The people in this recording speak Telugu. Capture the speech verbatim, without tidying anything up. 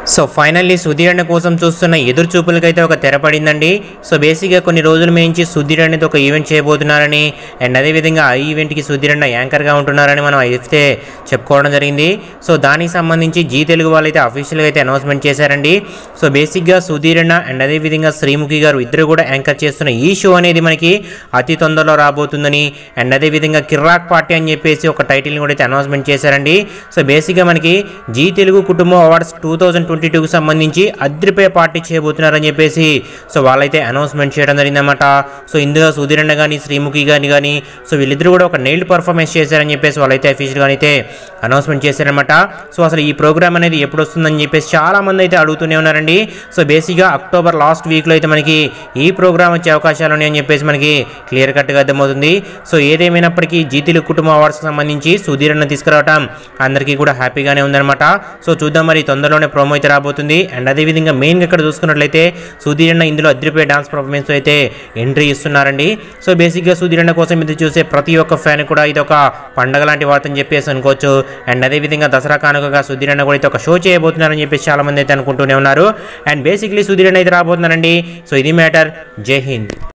సో ఫైనల్లీ సుధీర్ అన్న కోసం చూస్తున్న ఎదురు చూపులకైతే ఒక తెర పడిందండి. సో బేసిక్గా కొన్ని రోజుల నుంచి సుధీర్ అనేది ఒక ఈవెంట్ చేయబోతున్నారని అండ్ అదేవిధంగా ఆ ఈవెంట్కి సుధీర్ అన్న యాంకర్గా ఉంటున్నారని మనం అయితే చెప్పుకోవడం జరిగింది. సో దానికి సంబంధించి జీ తెలుగు వాళ్ళు అయితే అఫీషియల్గా అయితే అనౌన్స్మెంట్ చేశారండి. సో బేసిక్గా సుధీర్ అన్న అండ్ అదేవిధంగా శ్రీముఖి గారు ఇద్దరు కూడా యాంకర్ చేస్తున్న ఈ షో అనేది మనకి అతి తొందరలో రాబోతుందని అండ్ అదేవిధంగా కిర్రాక్ పార్టీ అని చెప్పేసి ఒక టైటిల్ని కూడా అయితే అనౌన్స్మెంట్ చేశారండి. సో బేసిక్గా మనకి జీ తెలుగు కుటుంబం అవార్డ్స్ టూ థౌజండ్ ట్వంటీ టూకి సంబంధించి అద్రిపోయే పార్టీ చేయబోతున్నారని చెప్పేసి సో వాళ్ళైతే అనౌన్స్మెంట్ చేయడం జరిగిందన్నమాట. సో ఇందులో సుధీర్ అన్న కానీ శ్రీముఖి గాని కానీ సో వీళ్ళిద్దరు కూడా ఒక నెయిల్డ్ పర్ఫార్మెన్స్ చేశారని చెప్పేసి వాళ్ళైతే అఫీషియల్గా అయితే అనౌన్స్మెంట్ చేశారనమాట. సో అసలు ఈ ప్రోగ్రామ్ అనేది ఎప్పుడు వస్తుందని చెప్పేసి చాలా మంది అయితే అడుగుతూనే ఉన్నారండి. సో బేసిక్గా అక్టోబర్ లాస్ట్ వీక్లో అయితే మనకి ఈ ప్రోగ్రామ్ వచ్చే అవకాశాలు ఉన్నాయని చెప్పేసి మనకి క్లియర్ కట్గా అర్థమవుతుంది. సో ఏదేమైనప్పటికీ జీ తెలుగు కుటుంబ అవార్డ్స్కి సంబంధించి సుధీర్ అన్న తీసుకురావడం అందరికీ కూడా హ్యాపీగానే ఉందన్నమాట. సో చూద్దాం మరి తొందరలోనే ప్రోమో అయితే రాబోతుంది. అండ్ అదేవిధంగా మెయిన్గా ఇక్కడ చూసుకున్నట్లయితే సుధీర్ అన్న ఇందులో అద్రిపోయే డాన్స్ పర్ఫార్మెన్స్ అయితే ఎంట్రీ ఇస్తున్నారండి. సో బేసిక్గా సుధీర్ అన్న కోసం ఇది చూసే ప్రతి ఒక్క ఫ్యాన్ కూడా ఇది ఒక పండగ లాంటి వార్త అని చెప్పేసి అనుకోవచ్చు. అండ్ అదేవిధంగా దసరా కానుకగా సుధీర్ అన్న కూడా అయితే ఒక షో చేయబోతున్నారని చెప్పేసి చాలా మంది అయితే అనుకుంటూనే ఉన్నారు. అండ్ బేసిక్లీ సుధీర్ అన్న అయితే రాబోతున్నారండి. సో ఇది మ్యాటర్. జై హింద్.